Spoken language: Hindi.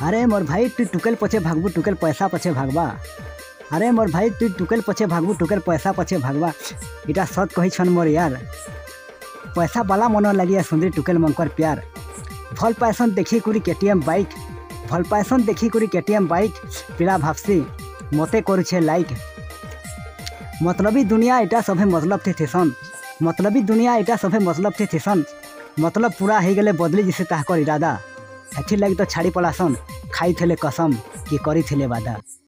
अरे मोर भाई तू टुकल पछे भागबू टुकल पैसा पछे भागबा। अरे मोर भाई तू टुकल पछे भागबू टुकल पैसा पछे भागबा। इटा सत कही छन मोर यार। पैसा बाला मन लगिया सुंदरी टुकल मनकर प्यार। भल पैसन देखी करी केटीएम बाइक। भल पैसन देखी करी केटीएम बाइक। पिला भाबसी मते करुछे लाइक। मतलबी दुनिया इटा सभे मतलब थेसन। मतलबी दुनिया इटा सभे मतलब थेसन। मतलब पूरा हो गले बदली जिसे ताहकर इरादा। हेथिर लगी तो छाड़ी पलासन खाई थे कसम कि करी थे वादा।